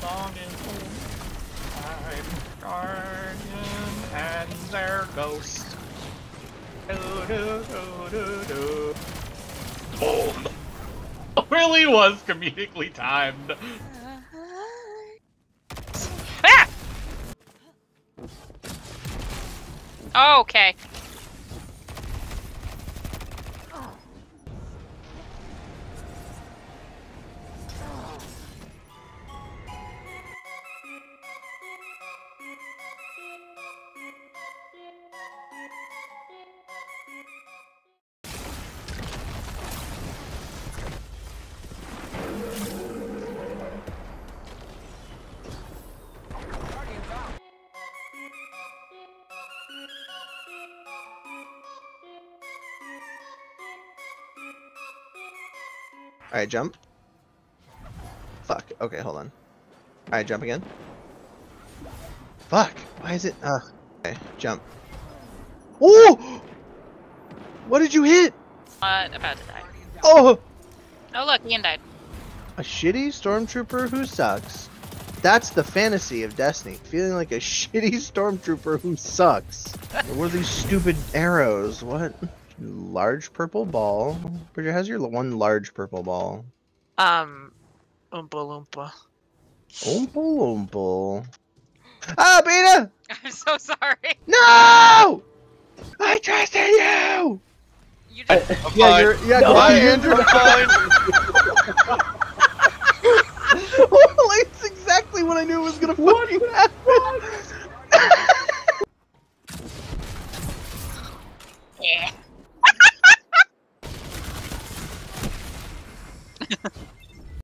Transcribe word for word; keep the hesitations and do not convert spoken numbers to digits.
song is I'm guardian and their ghost. Do, do, do, do, do. Boom! It really was comedically timed. Ah! Oh, okay. Alright, jump. Fuck. Okay, hold on. Alright, jump again. Fuck. Why is it? Uh, okay, jump. Oh! What did you hit? Uh, about to die. Oh! Oh, look, Ian died. A shitty stormtrooper who sucks. That's the fantasy of Destiny. Feeling like a shitty stormtrooper who sucks. What are these stupid arrows? What? Large purple ball. Bridget, how's your one large purple ball? Um, Oompa Loompa. Oompa Loompa. Ah, Beta! I'm so sorry. No! I trusted you! You just... I, yeah, you're, yeah, No, goodbye, you're Andrew. fine.